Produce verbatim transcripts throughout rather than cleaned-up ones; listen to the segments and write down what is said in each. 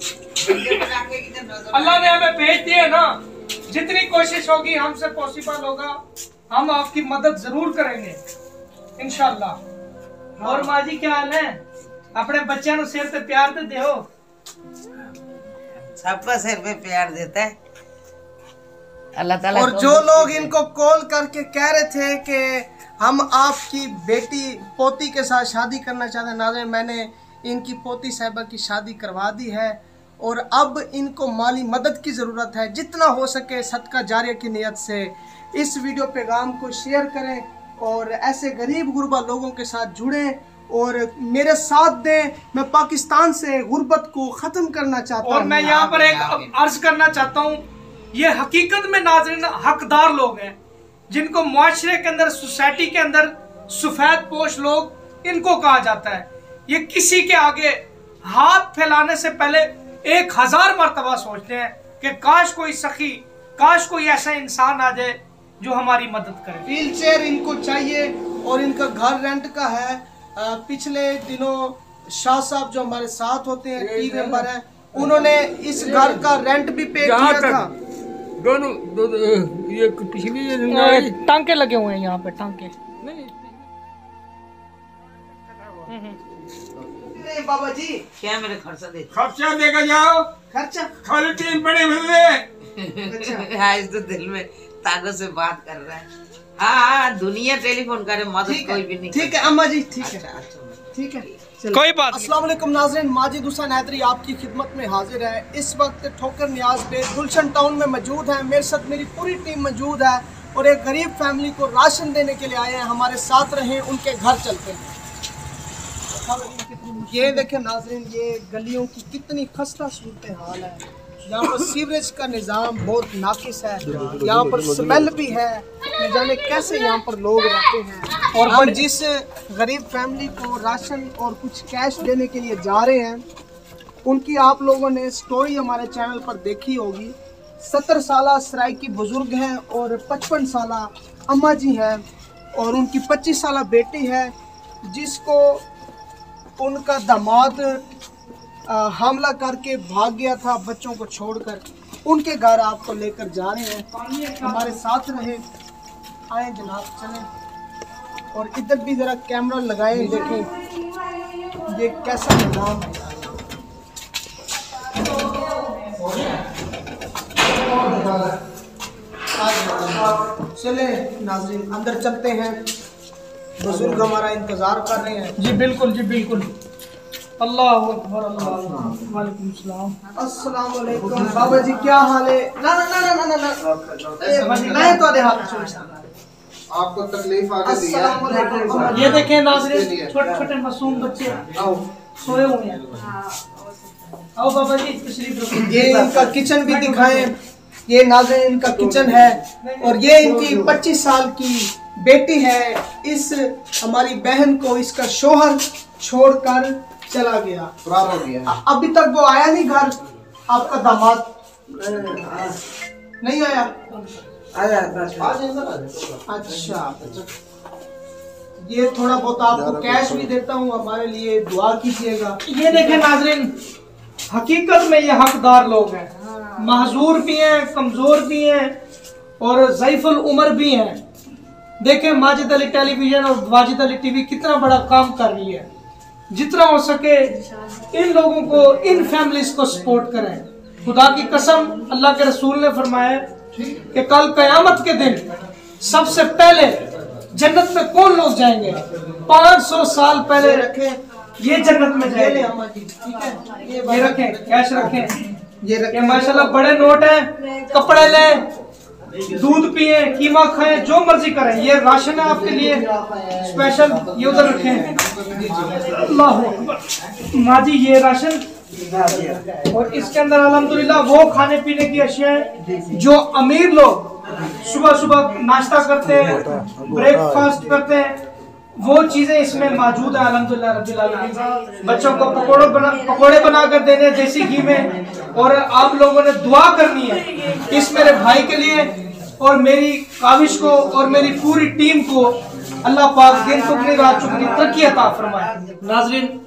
अल्लाह ने हमें भेज दिए ना, जितनी कोशिश होगी हमसे पॉसिबल होगा, हम आपकी मदद जरूर करेंगे इंशाअल्लाह। और माँ जी क्या हाल है? अपने बच्चों को सिर पे प्यार तो दे, सबका सिर पे प्यार देता है अल्लाह ताला। और जो लोग इनको कॉल करके कह रहे थे कि हम आपकी बेटी पोती के साथ शादी करना चाहते हैं, नाज़रीन मैंने इनकी पोती साहिबा की शादी करवा दी है और अब इनको माली मदद की ज़रूरत है। जितना हो सके सदका जारिया की नियत से इस वीडियो पैगाम को शेयर करें और ऐसे गरीब गुरबा लोगों के साथ जुड़ें और मेरे साथ दें। मैं पाकिस्तान से गुर्बत को ख़त्म करना चाहता हूँ। और मैं यहाँ पर एक अर्ज करना चाहता हूँ, ये हकीकत में नाज़रीन हकदार लोग हैं, जिनको मुआशरे के अंदर, सोसाइटी के अंदर सफेद पोश लोग इनको कहा जाता है। ये किसी के आगे हाथ फैलाने से पहले एक हजार मरतबा सोचते हैं कि काश कोई सखी, काश कोई ऐसा इंसान आ जाए जो हमारी मदद करे। व्हील चेयर इनको चाहिए और इनका घर रेंट का है। पिछले दिनों शाह साहब जो हमारे साथ होते हैं, टीम मेंबर हैं, उन्होंने इस घर का रेंट भी पे किया था। दोनों दो, दो, ये पिछली टांके लगे हुए हैं यहाँ पे, टांके नहीं। बाबा जी क्या मेरे खर्चा दे, खर्चा देकर जाओ, खर्चा खाली टीम बड़े बंदे। आज तो दिल में ताकत से बात कर रहा है। हाँ हाँ, दुनिया टेलीफोन करे, मदद कोई भी नहीं। ठीक है अम्मा जी, ठीक है अच्छा, ठीक है, कोई बात नहीं। अस्सलाम वालेकुम नाज़रीन, माजिद हुसैन हैदरी आपकी खिदमत में हाजिर है। इस वक्त ठोकर न्याज पे गुलशन टाउन में मौजूद है। मेरे साथ मेरी पूरी टीम मौजूद है और एक गरीब फैमिली को राशन देने के लिए आए हैं। हमारे साथ रहें, उनके घर चलते हैं। ये देखें नाज़रीन, ये गलियों की कितनी खस्ता सूरत हाल है। यहाँ पर सीवरेज का निज़ाम बहुत नाकिस है, यहाँ पर स्मेल भी है, न जाने कैसे यहाँ पर लोग रहते हैं। और हम जिस गरीब फैमिली को राशन और कुछ कैश देने के लिए जा रहे हैं, उनकी आप लोगों ने स्टोरी हमारे चैनल पर देखी होगी। सत्तर साल सराइकी बुज़ुर्ग हैं और पचपन साल अम्मा जी हैं और उनकी पच्चीस साल बेटी है, जिसको उनका दामाद हमला करके भाग गया था बच्चों को छोड़कर। उनके घर आपको लेकर जा रहे हैं, हमारे साथ रहे। आए जनाब, चलें और इधर भी ज़रा कैमरा लगाएं, देखें ये कैसा निज़ाम है। चले नाज़रीन, अंदर चलते हैं। बुजुर्ग हमारा इंतज़ार कर रहे हैं। जी बिल्कुल, जी बिल्कुल। अल्लाह अकबर, अल्लाह। वालेकुम सलाम। अस्सलाम वालेकुम बाबा जी, क्या हाल है? ना ना ना ना ना ना मैं तो हाल आपको तकलीफ आगे दी है। अस्सलाम वालेकुम। ये देखें नाज़रीन, छोटे छोटे मासूम बच्चे सोए हुए हैं। आओ बाबा जी, तशरीफ रखो। ये इनका किचन भी दिखाएं। ये नाज़रीन इनका किचन है और ये इनकी पच्चीस साल की बेटी है। इस हमारी बहन को इसका शोहर छोड़कर चला गया, फरार हो गया। अभी तक वो आया नहीं घर। आपका दामाद नहीं आया? आया अच्छा, ये थोड़ा बहुत आपको कैश भी देता हूँ, हमारे लिए दुआ कीजिएगा। ये देखें नाज़रीन, हकीकत में ये हकदार लोग हैं, महजूर भी हैं, कमजोर भी हैं और ज़ईफुल उम्र भी हैं। देखें माजिद अली टेलीविजन और वाजिद अली टीवी कितना बड़ा काम कर रही है। जितना हो सके इन लोगों को, इन फैमिलीज को सपोर्ट करें। खुदा की कसम, अल्लाह के रसूल ने फरमाया कि कल कयामत के दिन सबसे पहले जन्नत में कौन लोग जाएंगे? पाँच सौ साल पहले रखें ये जन्नत में जाएंगे। ठीक है, ये रखें, कैश रखें। ये रखें, माशाल्लाह बड़े नोट हैं। कपड़े लें, दूध पिए, कीमा खाएं, जो मर्जी करें। ये राशन है आपके लिए स्पेशल, ये उधर रखें। अल्लाह अकबर। माँ जी ये राशन और इसके अंदर अल्हम्दुलिल्लाह वो खाने पीने की अशिया जो अमीर लोग सुबह सुबह नाश्ता करते हैं, ब्रेकफास्ट करते हैं, वो चीजें इसमें मौजूद है अल्हम्दुलिल्लाह रब्बिल आलमीन। बच्चों को पकोड़े बना पकोड़े बनाकर देने देसी घी में। और आप लोगों ने दुआ करनी है इस मेरे भाई के लिए और मेरी काविश को और मेरी पूरी टीम को। अल्लाह पाक दिन दुगनी रात चुगनी तरक्की अता फरमाए। नाज़रीन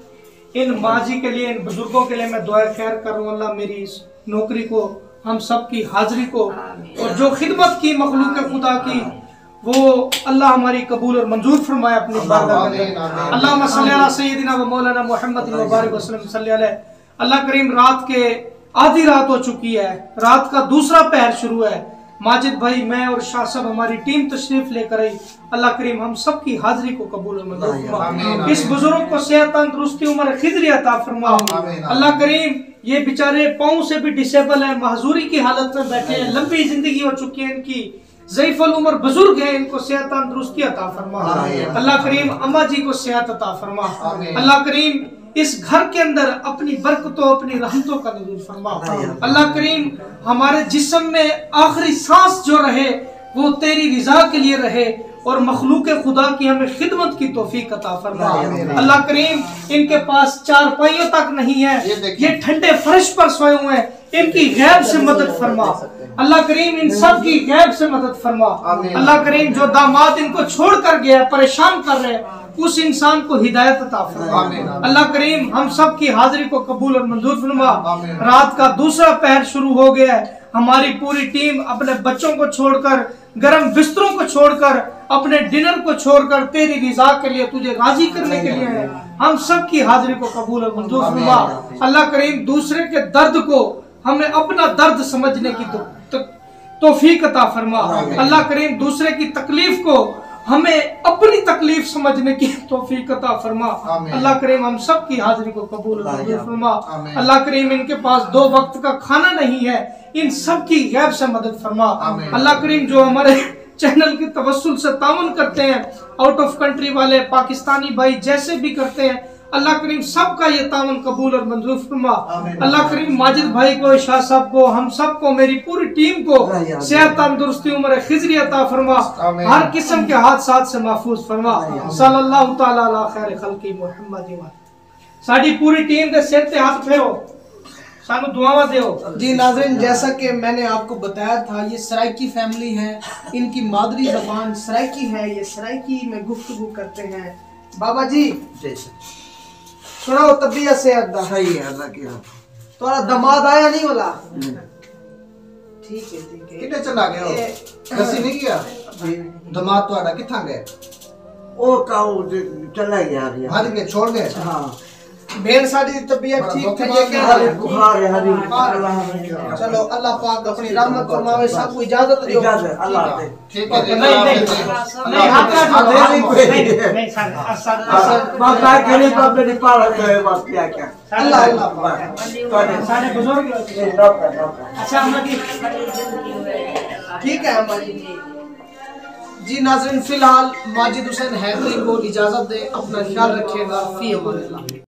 इन माँ जी के लिए, इन बुजुर्गों के लिए मैं दुआ खैर कर रहा हूँ। अल्लाह मेरी इस नौकरी को, हम सब की हाजिरी को और जो खिदमत की मखलूक खुदा की, वो अल्लाह हमारी कबूल और मंजूर फरमाए अपनी बारगाह में। अल्लाहुम्मा सल्ली अला सय्यदिना व मौलाना मुहम्मद व बारिक वसल्लम सल्ली अलैहि। अल्लाह करीम, रात के आधी रात हो चुकी है, रात का दूसरा पहर शुरू है। माजिद भाई, मैं और शाह साहब, हमारी टीम तशरीफ लेकर आई। अल्लाह करीम हम सब की हाजिरी को कबूल और मंजूर फरमा। इस बुजुर्ग को सेहत, तंदुरुस्ती, उम्र खिजरी अता फरमा। अल्लाह करीम, ये बेचारे पाँव से भी डिसेबल है, महजूरी की हालत में बैठे हैं, लंबी जिंदगी हो चुकी है इनकी, ज़ईफ़ुल उम्र बुजुर्ग है, इनको सेहत तंदुरुस्ती अता फरमा। अल्लाह करीम अम्मा जी को सेहत अता फरमा। अल्लाह करीम इस घर के अंदर अपनी बरकतों, अपनी रहमतों का नज़ूल फरमा। अल्लाह करीम हमारे जिस्म में आखिरी सांस जो रहे वो तेरी रिजा के लिए रहे और मखलूक खुदा की हमें खिदमत की तौफीक अता फरमा। अल्लाह करीम, इनके पास चार पाइयों तक नहीं है, ये ठंडे फर्श पर सोए हुए हैं, इनकी गैब से मदद फरमा। अल्लाह करीम इन सब की गैब से मदद फरमा। अल्लाह करीम, जो दामाद इनको छोड़ कर गया, परेशान कर रहे हैं, उस इंसान को हिदायत अता फरमा। अल्लाह करीम हम सब की हाजिरी को कबूल और मंजूर फरमा। रात का दूसरा पहर शुरू हो गया है, हमारी पूरी टीम अपने बच्चों को छोड़कर, गर्म बिस्तरों को छोड़कर, अपने डिनर को छोड़कर तेरी रिजा के लिए, तुझे राजी करने के लिए है। हम सब की हाजिरी को कबूल और मंजूर फरमा। अल्लाह करीम, दूसरे के दर्द को हमें अपना दर्द समझने की तो, तो, तौफीक अता फरमा। अल्लाह करीम, दूसरे की तकलीफ को हमें अपनी तकलीफ समझने की तौफीक अता फरमा। अल्लाह करीम हम सब की हाजिरी को कबूल फरमा। अल्लाह करीम, इनके पास दो वक्त का खाना नहीं है, इन सब की गैब से मदद फरमा। अल्लाह करीम, जो हमारे चैनल के तवस्सुल से ताउन करते हैं, आउट ऑफ कंट्री वाले, पाकिस्तानी भाई जैसे भी करते हैं, अल्लाह करीम सबका ये ताउन कबूल और मंजूर फरमा। अल्लाह करीम माजिद भाई को, शाह साहब को, हम सब को, मेरी पूरी टीम को सेहत, तंदुरुस्ती, उम्र खिजरी अता फरमा। हर किस्म के हादसात से महफूज फरमा। सल्लल्लाहु तआला अला खैर खल्की मुहम्मद। साडी पूरी टीम के सिर ते हाथ फेरो, सानू दुआवा देओ। जी नाज़रीन, जैसा कि मैंने आपको बताया था, ये सराइकी फैमिली है, इनकी मादरी जबान सराइकी है, ये सराइकी में गुफ्तगू करते हैं। बाबा जी सुनाओ तबीयत से अदा सही है, अल्लाह की रहमत। तुम्हारा दमाद आया नहीं वाला? ठीक है ठीक है। कितने चला गया हो? दसी नहीं किया दमाद तुम्हारा किथा गए? ओ काऊ चला गया रे। भाग के छोड़ गए? हां, भेड़ साडी तबीयत ठीक थी, ये कह रहे बुखार है हरी। चलो अल्लाह पाक अपनी रहमत फरमावे, सबको इजाजत दो। इजाजत, अल्लाह हाफिज़। ठीक है, नहीं नहीं नहीं, हाथ का नहीं नहीं सर असर असर बात काय करे तो अपने पाल है, बात क्या क्या अल्लाह अल्लाह सारे बुजुर्ग। अच्छा अम्मा जी ठीक है अम्मा जी। जी नाज़रीन, फिलहाल माजिद हुसैन हैदरी को इजाजत दे, अपना ख्याल रखिएगा। फी अमान अल्लाह।